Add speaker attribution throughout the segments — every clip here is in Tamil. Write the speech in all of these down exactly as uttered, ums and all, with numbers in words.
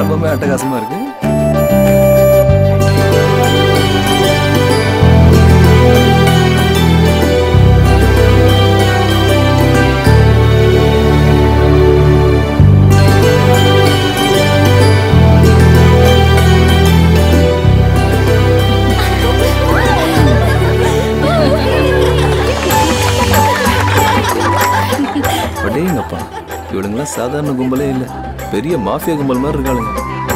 Speaker 1: பொம்மை அட்டகாசமா இருக்கு. அடேங்கப்பா, இவளுங்களாம் சாதாரண கும்பலே இல்லை, பெரிய மாஃபியா கும்பல் மாதிரி இருக்காளுங்க.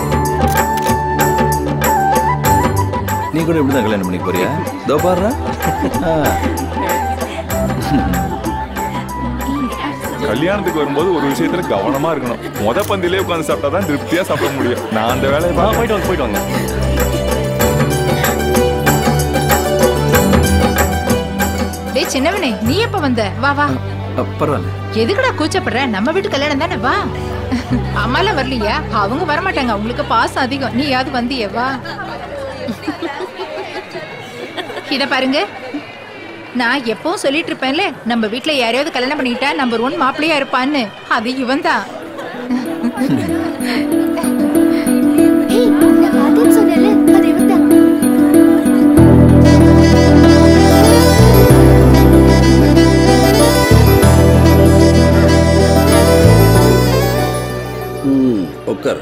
Speaker 1: நீ கூட இப்படிதான் கல்யாணம் பண்ணி போறியா? இதோ பாடுறா.
Speaker 2: கல்யாணத்துக்கு வரும்போது ஒரு விஷயத்துல கவனமா இருக்கணும். முத பந்திலே உட்காந்து சாப்பிட்டா தான் திருப்தியா சாப்பிட முடியும். நான் அந்த வேலையை போயிட்டு வாங்க போயிட்டு வாங்க.
Speaker 3: டேய் சின்னவனே, நீ எப்ப வந்த? வா வா.
Speaker 1: பரவாயில்ல.
Speaker 3: எதுக்குடா கூச்சப்படுற? நம்ம வீட்டு கல்யாணம் தானே, வா. அம்மாலாம் வரலையா? அவங்க வரமாட்டாங்க, அவங்களுக்கு பாசம் அதிகம். நீ யாவது வந்தியே, வா. இத பாருங்க, நான் எப்பவும் சொல்லிட்டு இருப்பேன்ல, நம்ம வீட்டுல யாரையாவது கல்யாணம் பண்ணிட்டா நம்பர் ஒன் மாப்பிள்ளையா இருப்பான்னு. அது இவன் தான்.
Speaker 4: உட்கார்.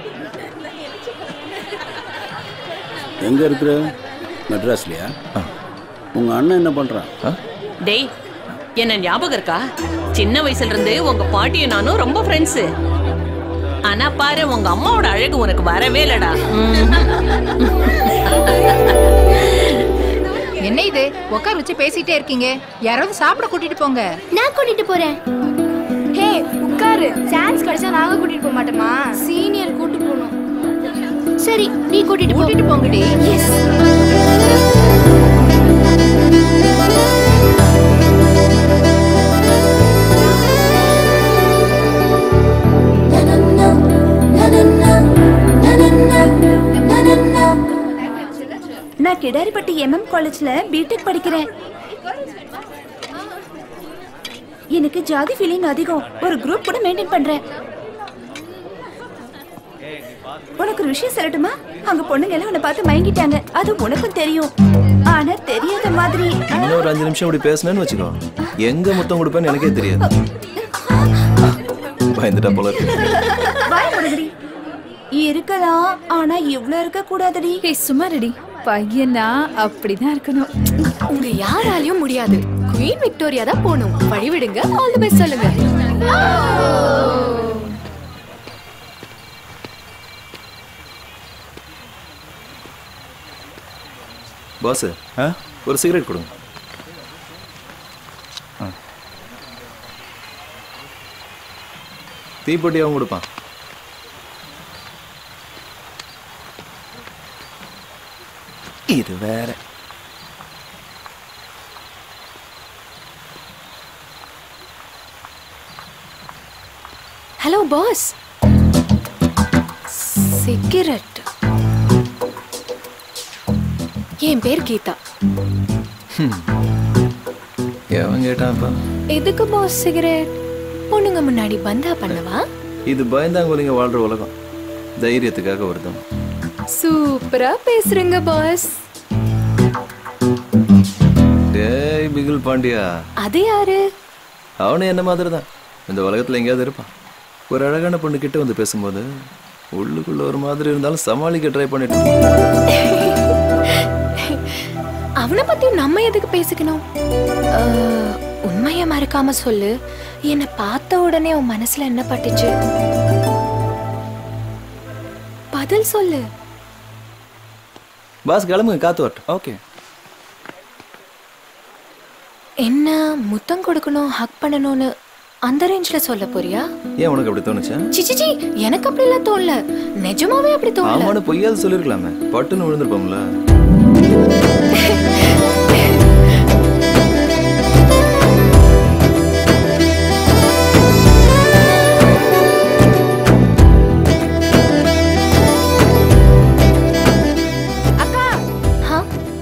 Speaker 4: எங்க இருக்கிற? மெட்ராஸ்லயா? உங்க அண்ணன் என்ன பண்றான்?
Speaker 5: டேய், என்ன ஞாபகம் இருக்கா? சின்ன வயசுல இருந்து உங்க பாட்டியும் நானும் ரொம்ப ஃப்ரெண்ட்ஸ். ஆனா பாரு, உங்க அம்மாவோட அழகு உனக்கு வரவே இல்லடா.
Speaker 3: என்ன இது, உட்கார் வச்சு பேசிட்டே இருக்கீங்க? யாராவது சாப்பிட கூட்டிட்டு போங்க.
Speaker 6: நான் கூட்டிட்டு போறேன். ஹே உட்காரு. சான்ஸ் கிடைச்சா நாங்க கூட்டிட்டு போக மாட்டோமா? சீனியர் கூட்டி போகணும். சரி, நீ கூட்டிட்டு
Speaker 3: கூட்டிட்டு போங்கடி.
Speaker 6: எஸ்.
Speaker 7: நான் கிடாரிப்பட்டி எம்எம் காலேஜ்ல பிடெக் படிக்கிறேன். எனக்கு ஜாதி ஃபீலிங் அதிகம். ஒரு குரூப் கூட மெயின்டைன் பண்றேன். உனக்கு ஒரு விஷயம் சொல்லட்டுமா? அங்க பொண்ணுங்க எல்லாம் உன்னை பார்த்து மயங்கிட்டாங்க. அது உனக்கும் தெரியும். ஆனா தெரியாத மாதிரி.
Speaker 1: இன்னொரு அஞ்சு நிமிஷம் இப்படி பேசணும்னு வச்சுக்கோ, எங்க முத்தம் கொடுப்பேன்னு எனக்கே தெரியாது. பயந்துட்டா போல இருக்கு.
Speaker 7: வாய் மூடுங்கடி. இருக்கலாம், ஆனா இவ்ளோ இருக்க கூடாதடி.
Speaker 8: ஏய் சும்மா ரெடி. பையனா அப்படிதான் இருக்கணும்.
Speaker 6: உங்க யாராலையும் முடியாது. குவீன் விக்டோரியா தான் போணும். வழி விடுங்க. ஆல் தி பெஸ்ட் சொல்லுங்க.
Speaker 1: பாஸ், ஒரு சிகரெட் கொடுங்க. தீப்பொட்டி அவன் கொடுப்பான். இது வேற.
Speaker 6: Hello boss. சிகரெட். என் பேர் கீதா.
Speaker 1: எவன் கேட்டான்ப்பா?
Speaker 6: எதுக்கு பாஸ் சிகரெட்? பொண்ணுங்க முன்னாடி பந்தா பண்ணவா?
Speaker 1: இது பயந்தாங்கோலிங்க வாழ்ற உலகம். தைரியத்துக்காக வருதும்.
Speaker 6: சூப்பரா பேசுறீங்க பாஸ்.
Speaker 1: டேய் பிகில் பாண்டியா.
Speaker 6: அது யாரு?
Speaker 1: அவனே என்ன மாதிரி தான். இந்த உலகத்துல எங்கேயாவது இருப்பான். ஒரு அழகான பொண்ணு கிட்ட வந்து பேசும்போது உள்ளுக்குள்ள ஒரு மாதிரி இருந்தாலும் சமாளிக்க ட்ரை பண்ணிட்டு.
Speaker 6: அவனை பத்தி நம்ம எதுக்கு பேசிக்கணும்? உண்மையை மறக்காம சொல்லு. என்னை பார்த்த உடனே உன் மனசுல என்ன பட்டுச்சு? பதில் சொல்லு.
Speaker 1: பாஸ் கிளம்புங்க, காத்து வரட்டும். ஓகே.
Speaker 6: என்ன முத்தம் கொடுக்கணும், ஹக் பண்ணணும்னு அந்த ரேஞ்ச்ல சொல்ல போறியா?
Speaker 1: ஏன் உனக்கு அப்படி தோணுச்சா?
Speaker 6: சிச்சிச்சி, எனக்கு அப்படி எல்லாம் தோணல. நிஜமாவே அப்படி தோணல.
Speaker 1: ஆமான்னு பொய்யாவது சொல்லிருக்கலாமே, பட்டுன்னு விழுந்திருப்போம்ல.
Speaker 6: அக்கா. ஹா?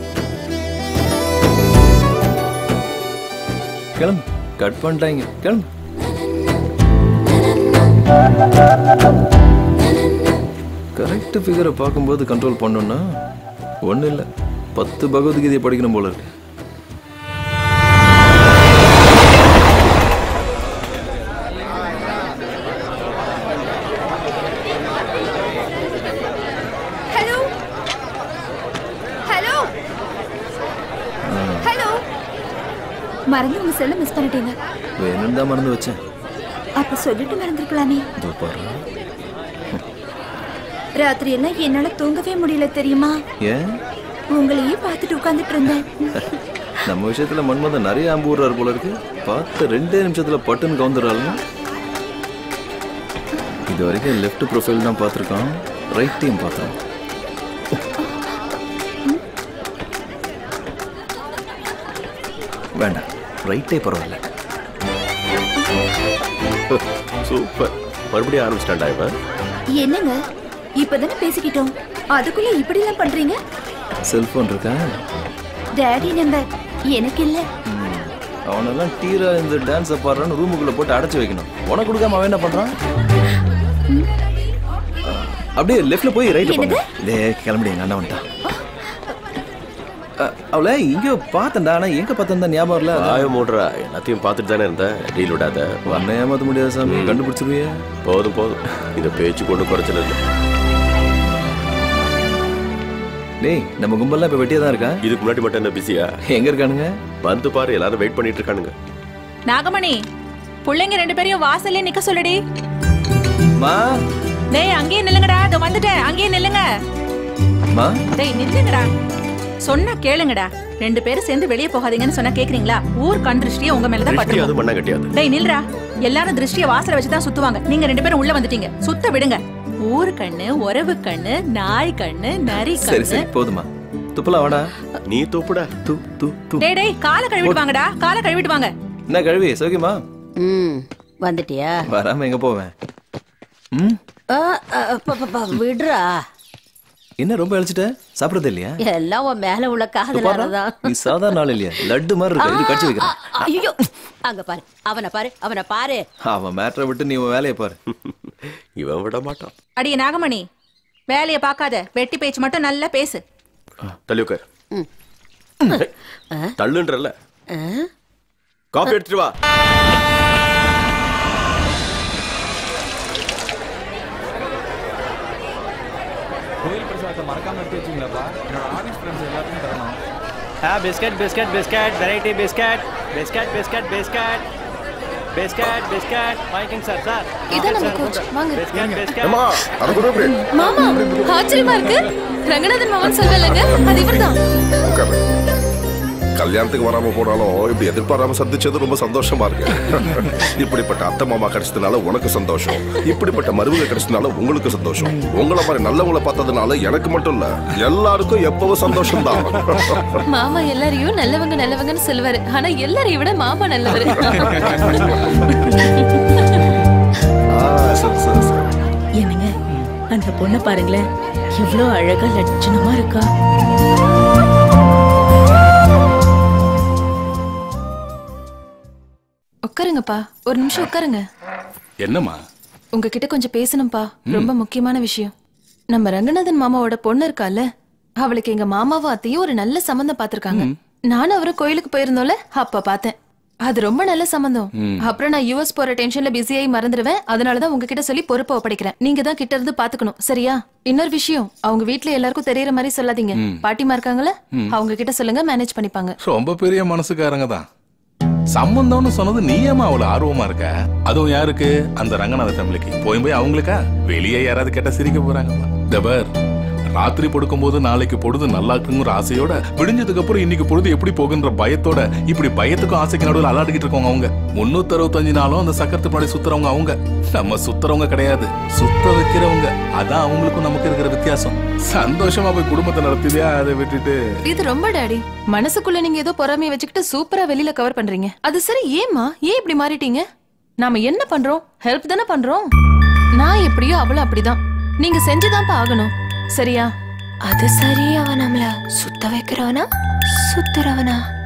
Speaker 1: கிளம்பு, கட் பண்ணிட்டாங்க. கிளம்பு. கரெக்ட் ஃபிகரை பார்க்கும்போது கண்ட்ரோல் பண்ணோம்னா ஒன்றும் இல்லை, பத்து பகவத்கீதையை படிக்கணும் போல இருக்கு.
Speaker 7: ஹலோ ஹலோ ஹலோ மறந்து உங்க செல்ல மிஸ் பண்ணிட்டீங்க.
Speaker 1: வேணும் தான் மறந்து வச்சேன்.
Speaker 7: அப்ப சொல்லிட்டு மறந்துருக்கலாமே.
Speaker 1: இதோ பாரு.
Speaker 7: ராத்திரி எல்லாம் என்னால தூங்கவே முடியல தெரியுமா?
Speaker 1: ஏன்?
Speaker 7: உங்களையே பார்த்துட்டு உட்கார்ந்துட்டு இருந்தேன்.
Speaker 1: நம்ம விஷயத்துல மன்மதன் நிறைய அம்பு விடுறாரு போல இருக்கு. பார்த்து ரெண்டே நிமிஷத்துல பட்டுன்னு கவுந்துறாளுங்க. இது வரைக்கும் லெஃப்ட் ப்ரொஃபைல் தான் பார்த்துருக்கோம், ரைட்டையும் பார்த்தோம். வேண்டாம், ரைட்டே பரவாயில்ல.
Speaker 9: சூப்பர், மறுபடியும் ஆரம்பிச்சிட்டாண்டா இவன்.
Speaker 7: என்னங்க இப்பதானே பேசிக்கிட்டோம், அதுக்குள்ள இப்படி எல்லாம் பண்றீங்க?
Speaker 1: செல்போன் இருக்கா?
Speaker 7: டாடி நம்பர் எனக்கு இல்ல.
Speaker 1: அவனெல்லாம் டீரா இந்த டான்ஸை பாடுறான்னு ரூமுக்குள்ள போட்டு அடைச்சு வைக்கணும். உனக்கு கொடுக்காம அவன் என்ன பண்றான்? அப்படியே லெஃப்ட்ல போய் ரைட் போங்க. டே கிளம்பிடு, எங்க அண்ணா வந்துட்டான். அவளை இங்கேயோ பார்த்தேன்டா, ஆனா எங்க பார்த்தேன் தான் ஞாபகம் இல்ல.
Speaker 9: ஆய மூடுறா, எல்லாத்தையும் பார்த்துட்டு தானே இருந்தேன். டீல் விடாத.
Speaker 1: உன்னை ஏமாத்த முடியாது சாமி, கண்டுபிடிச்சிருவிய.
Speaker 9: போதும் போதும், இந்த பேச்சு கொண்டு குறைச்சல இல்லை.
Speaker 1: டேய் நம்ம கும்பல்லாம் இப்ப வெட்டியா தான் இருக்கா?
Speaker 9: இதுக்கு முன்னாடி மட்டும் என்ன பிஸியா?
Speaker 1: எங்க இருக்கானுங்க?
Speaker 9: வந்து பாரு, எல்லாரும் வெயிட் பண்ணிட்டு இருக்கானுங்க.
Speaker 10: நாகமணி, புள்ளைங்க ரெண்டு பேரையும் வாசல்ல நிக்க சொல்லுடி.
Speaker 1: மா
Speaker 10: டேய் அங்கேயே நில்லுங்கடா, இதோ வந்துட்டேன், அங்கேயே நில்லுங்க.
Speaker 1: மா
Speaker 10: டேய் நில்லுங்கடா, சொன்னா கேளுங்கடா. ரெண்டு பேரும் சேர்ந்து வெளியே போகாதீங்கன்னு சொன்னா கேக்குறீங்களா? ஊர் கண் திருஷ்டியே உங்க மேலதான் பட்டு.
Speaker 9: அது பண்ண கட்டியாது.
Speaker 10: டேய் நில்றா, எல்லாரும் திருஷ்டியை வாசல வச்சுதான் சுத்துவாங்க. நீங்க ரெண்டு பேரும் உள்ள வந்துட்டீங்க, சுத்த விடுங்க. ஊர் கண்ணு, உறவு கண்ணு, நாய் கண்ணு, நரி
Speaker 1: சரி
Speaker 10: கண்ணு.
Speaker 1: சரி போதுமா, துப்பலாம் வாடா.
Speaker 9: நீ துப்புடா.
Speaker 1: து து து.
Speaker 10: டேய் டேய் காலை கழுவிட்டு வாங்கடா, காலை கழுவிட்டு வாங்க.
Speaker 1: என்ன கழுவி சௌக்கியமா?
Speaker 5: ம் வந்துட்டியா?
Speaker 1: வராம எங்க போவேன்? ம்
Speaker 5: விடுறா.
Speaker 1: என்ன ரொம்ப அழிச்சிட்ட? சாப்பிடுறது இல்லையா?
Speaker 5: எல்லாம் உன் மேல உள்ள காதலானதான்.
Speaker 1: நீ சாதாரண ஆள் இல்லையா, லட்டு மாதிரி இருக்க. இது கடிச்சு வைக்கிறேன்.
Speaker 5: ஐயோ அங்க பாரு, அவனை பாரு, அவனை பாரு.
Speaker 1: அவன் மேட்டரை விட்டு நீ உன் வேலையை பாரு.
Speaker 9: இவன் விட மாட்டான்.
Speaker 10: அடியே நாகமணி, வேலைய பாக்காத, வெட்டி பேச்சு மட்டும் நல்லா பேசு.
Speaker 9: தள்ளி உட்கார். தள்ளுன்றல்ல. காஃபி எடுத்துட்டு வா.
Speaker 2: கோயில் பிரசாதத்தை மறக்காம எடுத்து வச்சிங்களாப்பா? என்னோட ஆஃபீஸ் ஃப்ரெண்ட்ஸ் எல்லாத்தையும் தரணும்.
Speaker 11: ஆ biscuit biscuit biscuit variety biscuit biscuit biscuit biscuit biscuit biscuit வாங்கிக்கங்க சார். சார்
Speaker 6: இதான் நம்ம கோச், வாங்க.
Speaker 11: Biscuit biscuit.
Speaker 12: அம்மா அது கூட எப்படி?
Speaker 6: மாமா ஆச்சரியமா இருக்கு, ரங்கநாதன் மாமன் சொல்லலங்க, அது இவர்தான்.
Speaker 12: உட்காரு. கல்யாணத்துக்கு வராம போனாலும் இப்படி எதிர்பாராம சந்திச்சது ரொம்ப சந்தோஷமா இருக்கு. இப்படிப்பட்ட அத்தை மாமா கிடைச்சதுனால உனக்கு சந்தோஷம், இப்படிப்பட்ட மருமக கிடைச்சதுனால உங்களுக்கு சந்தோஷம். உங்களை மாதிரி நல்லவங்களை பார்த்ததுனால எனக்கு மட்டும் இல்ல, எல்லாருக்கும் எப்பவும் சந்தோஷம் தான்.
Speaker 6: மாமா எல்லாரையும் நல்லவங்க நல்லவங்கன்னு சொல்லுவாரு, ஆனா எல்லாரையும் விட மாமா நல்லவரு.
Speaker 13: என்னங்க அந்த பொண்ணை பாருங்களேன், எவ்வளவு அழகா லட்சணமா இருக்கா.
Speaker 6: உட்காருங்கப்பா, ஒரு நிமிஷம் உட்காருங்க.
Speaker 14: என்னம்மா?
Speaker 6: உங்ககிட்ட கொஞ்சம் பேசணும்பா, ரொம்ப முக்கியமான விஷயம். நம்ம ரங்கநாதன் மாமாவோட பொண்ணு இருக்கால, அவளுக்கு எங்க மாமாவும் அத்தையும் ஒரு நல்ல சம்பந்தம் பாத்திருக்காங்க. நானும் அவரும் கோயிலுக்கு போயிருந்தோம்ல, அப்ப பார்த்தேன். அது ரொம்ப நல்ல சம்பந்தம். அப்புறம் நான் யூஎஸ் போற டென்ஷன்ல பிஸியாகி மறந்துடுவேன், அதனாலதான் உங்ககிட்ட சொல்லி பொறுப்பை ஒப்படைக்கிறேன். நீங்க தான் கிட்ட இருந்து பாத்துக்கணும், சரியா? இன்னொரு விஷயம், அவங்க வீட்டுல எல்லாருக்கும் தெரியற மாதிரி சொல்லாதீங்க. பாட்டிமா இருக்காங்கல்ல, அவங்க கிட்ட சொல்லுங்க, மேனேஜ் பண்ணிப்பாங்க.
Speaker 14: ரொம்ப பெரிய மனசுக்காரங்க தான். சம்பந்தம்னு சொன்னது நீ ஏமா அவ்வளவு ஆர்வமா இருக்க? அதுவும் யாருக்கு? அந்த ரங்கநாத ஃபேமிலிக்கு. போய் போய் அவங்களுக்கா? வெளியே யாராவது கேட்டா சிரிக்க போறாங்க. தபர் ராத்திரி படுக்கும் போது நாளைக்கு பொழுது நல்லா இருக்குங்கிற ஆசையோட, விடிஞ்சதுக்கு அப்புறம் இன்னைக்கு பொழுது எப்படி போகுன்ற பயத்தோட, இப்படி பயத்துக்கும் ஆசைக்கு நடுவில் அலாடிக்கிட்டு இருக்கவங்க அவங்க. முன்னூத்தி அறுபத்தஞ்சு நாளும் அந்த சக்கரத்து முன்னாடி சுத்துறவங்க அவங்க. நம்ம சுத்துறவங்க கிடையாது, சுத்த வைக்கிறவங்க. அதான் அவங்களுக்கும் நமக்கு இருக்கிற வித்தியாசம். சந்தோஷமா போய் குடும்பத்தை நடத்தியா, அதை விட்டுட்டு.
Speaker 6: இது ரொம்ப டாடி, மனசுக்குள்ள நீங்க ஏதோ பொறாமையை வச்சுக்கிட்டு சூப்பரா வெளியில கவர் பண்றீங்க. அது சரி, ஏமா ஏன் இப்படி மாறிட்டீங்க? நாம என்ன பண்றோம்? ஹெல்ப் தானே பண்றோம். நான் எப்படியோ அவளும் அப்படிதான். நீங்க செஞ்சுதான்ப்பா ஆகணும், சரியா? அது சரி. அவன் நம்மள சுத்த வைக்கிறவனா சுத்துறவனா?